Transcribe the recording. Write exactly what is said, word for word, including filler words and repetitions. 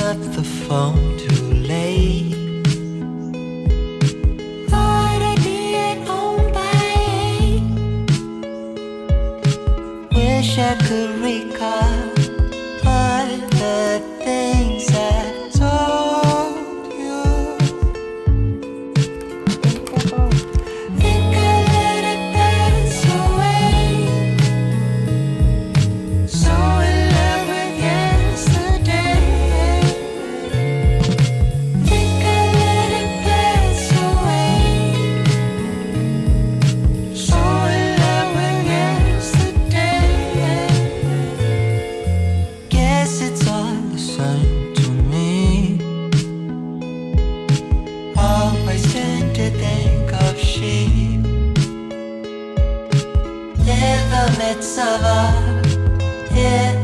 up the phone too late. Thought I'd be at home by eight. Wish I could recall all the things I told you. Think I let it pass away. So in love with yesterday. Think I let it pass away. So in love with yesterday. Guess it's all the same to me. Always tend to think of sheep. Live a mitzvah, yeah.